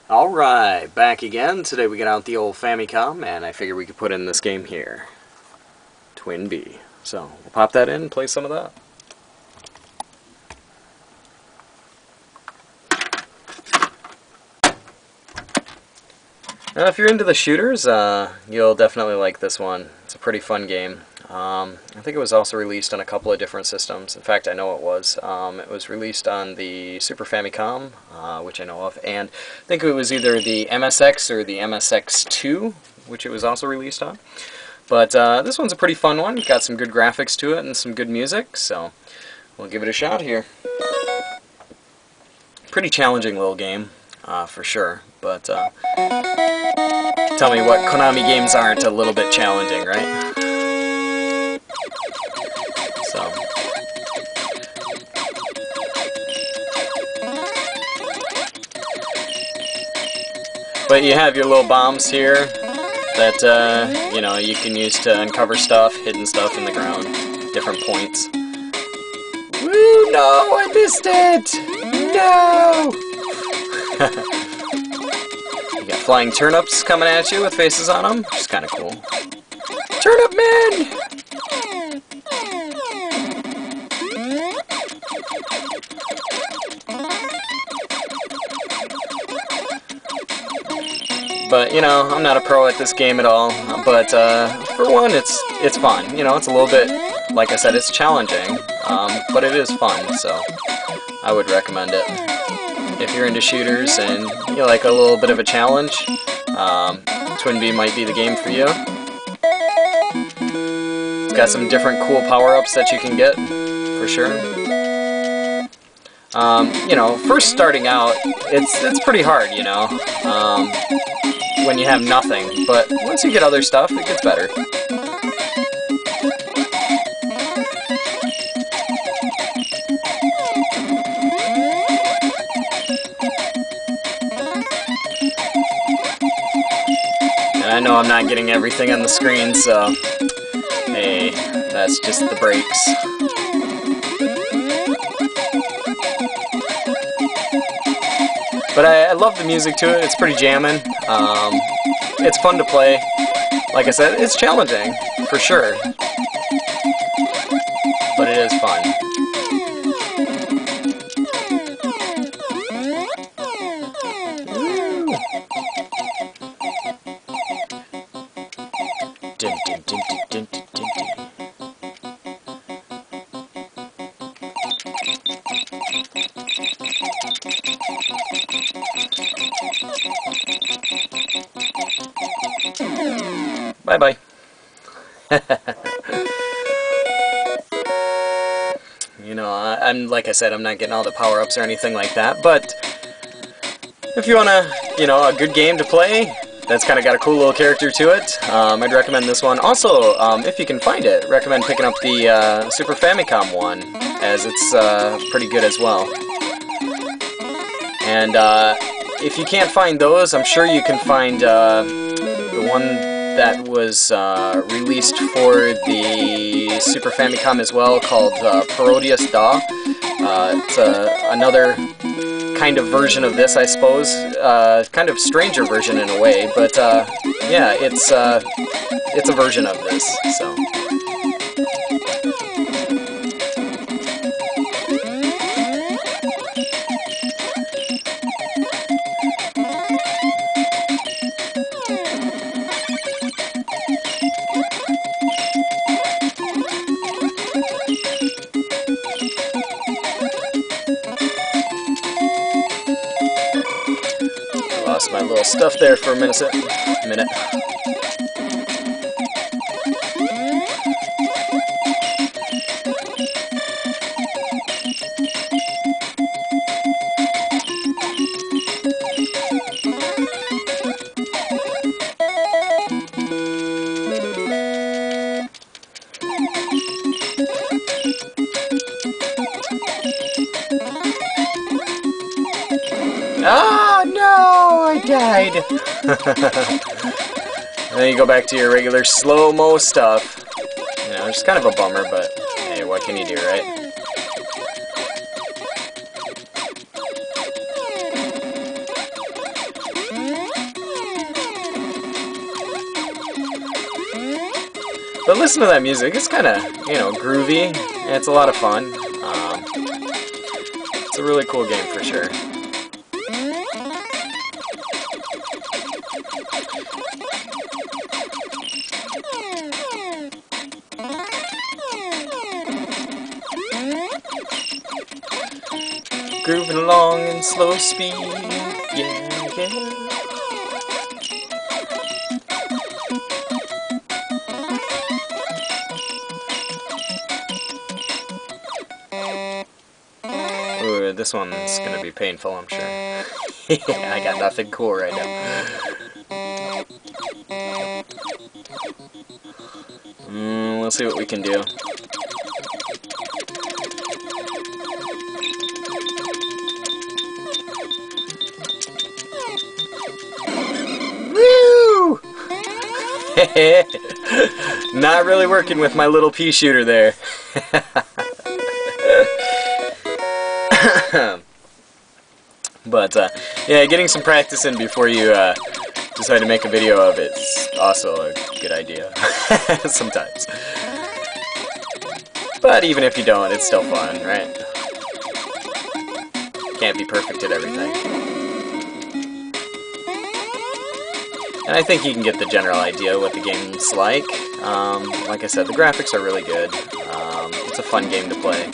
Alright, back again. Today we got out the old Famicom, and I figured we could put in this game here. Twin B. So, we'll pop that in and play some of that. Now, if you're into the shooters, you'll definitely like this one. It's a pretty fun game. I think it was also released on a couple of different systems. In fact, I know it was. It was released on the Super Famicom, which I know of, and I think it was either the MSX or the MSX2, which it was also released on. But this one's a pretty fun one. Got some good graphics to it and some good music, so we'll give it a shot here. Pretty challenging little game, for sure, but tell me what Konami games aren't a little bit challenging, right? So, but you have your little bombs here that you know, you can use to uncover stuff, hidden stuff in the ground, different points. Woo! No, I missed it! No! You got flying turnips coming at you with faces on them, which is kind of cool. Turnip man! But, you know, I'm not a pro at this game at all, but for one, it's fun. You know, it's a little bit, like I said, it's challenging, but it is fun, so I would recommend it. If you're into shooters and you like a little bit of a challenge, Twin B might be the game for you. It's got some different cool power-ups that you can get, for sure. You know, first starting out, it's pretty hard, you know, when you have nothing, but once you get other stuff, it gets better. And I know I'm not getting everything on the screen, so hey, that's just the breaks. But I love the music to it. It's pretty jamming. It's fun to play. Like I said, it's challenging, for sure. But it is fun. Woo! Dun, dun, dun, dun, dun, dun, dun. Bye-bye. You know, I'm like I said, I'm not getting all the power-ups or anything like that, but if you want you know, a good game to play that's kind of got a cool little character to it, I'd recommend this one. Also, if you can find it, recommend picking up the Super Famicom one, as it's pretty good as well. And if you can't find those, I'm sure you can find the one that was released for the Super Famicom as well, called Parodious. It's another kind of version of this, I suppose. Kind of stranger version in a way, but yeah, it's a version of this, so. Lost my little stuff there for a minute. Ah, no, I died. And then you go back to your regular slow-mo stuff. You know, it's kind of a bummer, but hey, what can you do, right? But listen to that music. It's kind of, you know, groovy, and it's a lot of fun. It's a really cool game for sure. Grooving along in slow speed, yeah, yeah. Ooh, this one's gonna be painful, I'm sure. Yeah, I got nothing cool right now. We'll see what we can do. Woo! Not really working with my little pea shooter there. But, yeah, getting some practice in before you decide to make a video of it's also a good idea. Sometimes. But even if you don't, it's still fun, right? Can't be perfect at everything. And I think you can get the general idea of what the game's like. Like I said, the graphics are really good. It's a fun game to play.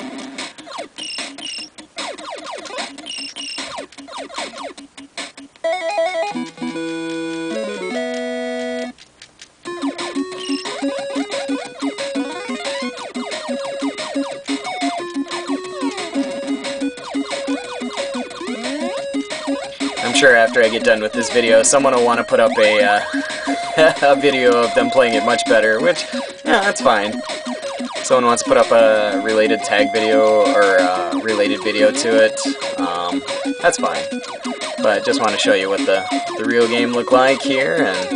I'm sure after I get done with this video, someone will want to put up a, a video of them playing it much better, which, yeah, that's fine. Someone wants to put up a related tag video or a related video to it, that's fine. But just want to show you what the real game looked like here, and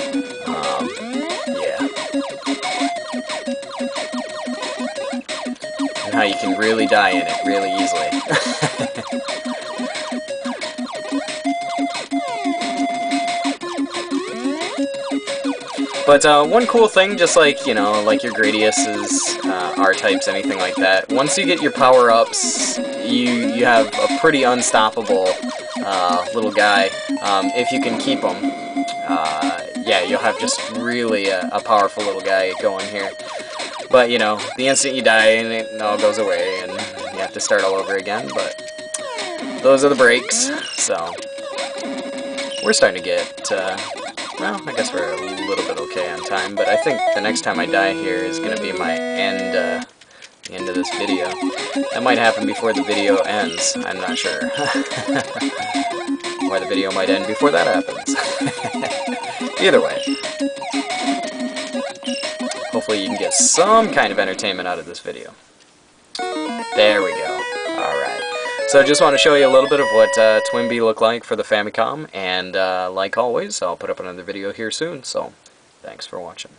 yeah. And how you can really die in it really easily. But one cool thing, just like, you know, like your Gradiuses, R-types, anything like that, once you get your power-ups, you have a pretty unstoppable little guy, if you can keep him. Yeah, you'll have just really a powerful little guy going here. But, you know, the instant you die, and it all goes away, and you have to start all over again, but those are the breaks, so we're starting to get, well, I guess we're a little bit okay on time, but I think the next time I die here is going to be my end, the end of this video. That might happen before the video ends, I'm not sure. Or the video might end before that happens. Either way. Hopefully you can get some kind of entertainment out of this video. There we go. Alright. So I just want to show you a little bit of what TwinBee looked like for the Famicom, and like always, I'll put up another video here soon, so thanks for watching.